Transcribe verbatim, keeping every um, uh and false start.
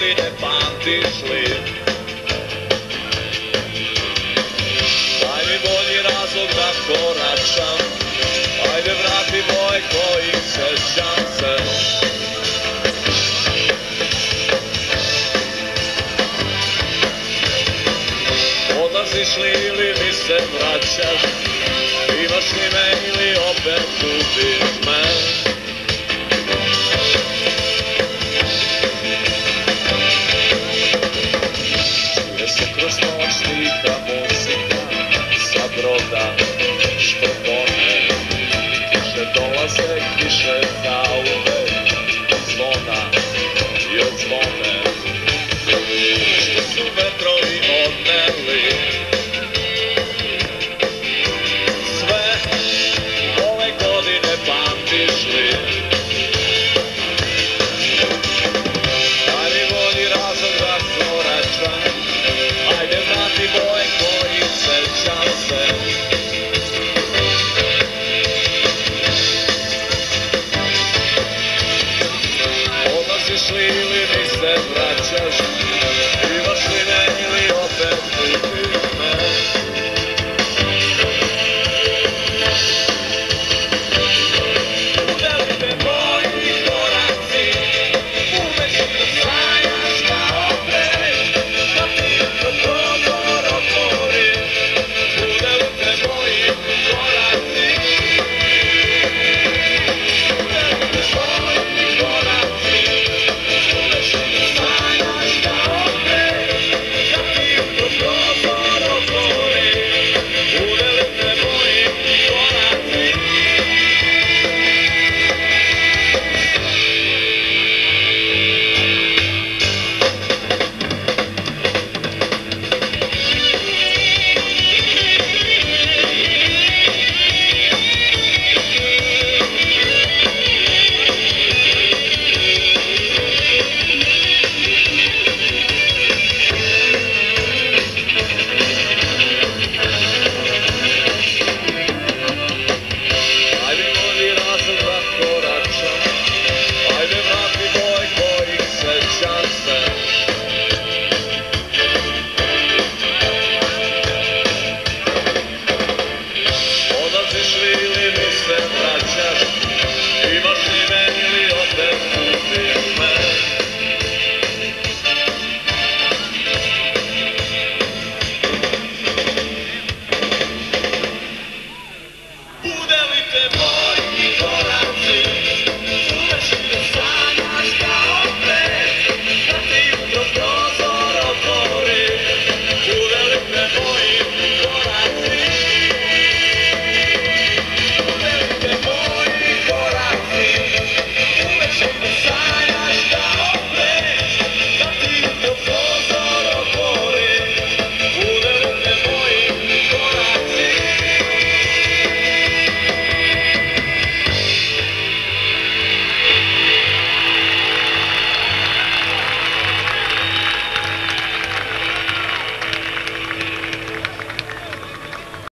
godine pamtiš li? Daj mi bolji razlog da koračam, ajde vrati boje kojih sećam se. Odlaziš li ili mi se vraćaš, imaš li me ili opet gubiš me? Čuje se kroz noć tiha muzika sa broda što tone, kiše dolaze, kiše zauvek, zvona i od zvone, što su vetrovi odneli. Sve ove godine pamtiš li? Daj mi bolji razlog da koračam, ajde vrati boje koji sećam se. Odlaziš li ili mi se vraćaš,